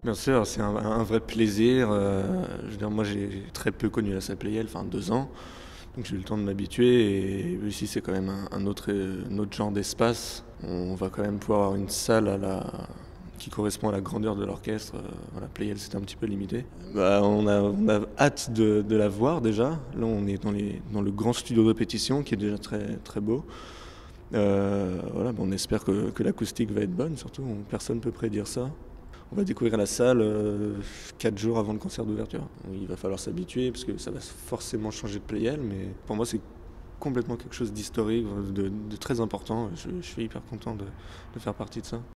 Bien sûr, c'est un vrai plaisir. Je veux dire, moi, j'ai très peu connu la salle Playel, enfin 2 ans. Donc j'ai eu le temps de m'habituer. Et ici, c'est quand même un autre genre d'espace. On va quand même pouvoir avoir une salle qui correspond à la grandeur de l'orchestre. Voilà, Playel, c'était un petit peu limité. Bah, on a hâte de la voir déjà. Là, on est dans le grand studio de répétition qui est déjà très, très beau. Voilà, on espère que l'acoustique va être bonne, surtout. Personne ne peut prédire ça. On va découvrir la salle 4 jours avant le concert d'ouverture. Il va falloir s'habituer parce que ça va forcément changer de Playel, mais pour moi c'est complètement quelque chose d'historique, de très important. Je suis hyper content de faire partie de ça.